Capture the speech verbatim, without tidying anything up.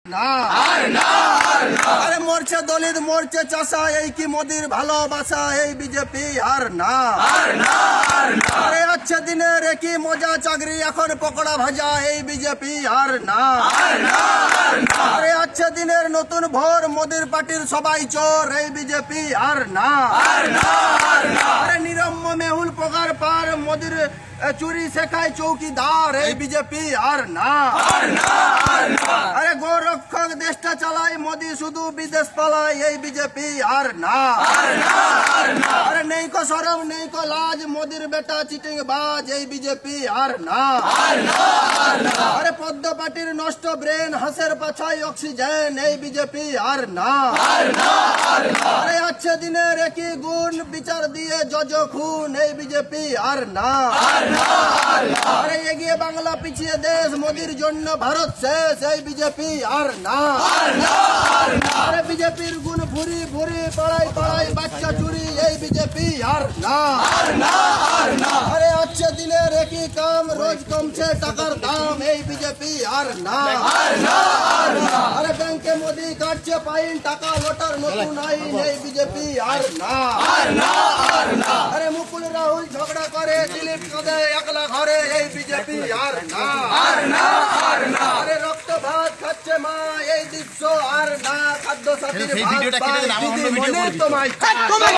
না আরে মরছে দলিত মরছে চাষা এই কি মোদির ভালোবাসা এই বিজেপি আর না আরে আচ্ছে দিনের একই মজা চাকরি এখন পকোড়া ভাজা এই বিজেপি আর না আরে আচ্ছে দিনের নতুন ভোর মোদির পার্টির সবাই চোর এই বিজেপি আর না আরে নিরম্ম মেহুল পগার পার মোদির চুরি শেখায় চৌকিদার এই বিজেপি আর না আরে গোরক্ষক দেশটা চালায় মোদি শুধু বিদেশ পালায় এই বিজেপি আর না আরে নেই কো শরম নেই কো লাজ মোদির বেটা চিটিং বাজ এই বিজেপি আর না আরে পদ্ম পার্টির নষ্ট ব্রেন হাসের পাছায় অক্সিজেন এই বিজেপি আর না আরে আচ্ছে দিনের একই গুণ বিচার দিয়ে জজ খুন এই বিজেপি আর না আরে এগিয়ে বাংলা পিছিয়ে দেশ মোদির জন্য ভারত শেষ এই বিজেপি আর না আরে বিজেপির গুণ ভুরি ভুরি পাড়াই পাড়াই বাচ্চা চুরি এই বিজেপি আর না আরে আচ্ছে দিনের একই কাম রোজ কমছে টাকার দাম এই বিজেপি আর না আরে ব্যাংকে মোদি কাটছে পাইন টাকা লোটার নতুন আইন এই বিজেপি আর না আরে মুকুল রাহুল ঝগড়া করে দিলীপ কাঁদে একলা ঘরে এই বিজেপি আর না আরে রক্ত ভাত খাচ্ছে মা এই দৃশ্য আর না খাদ্য সাথীর ভাত পায় দিদি মনে তোমায়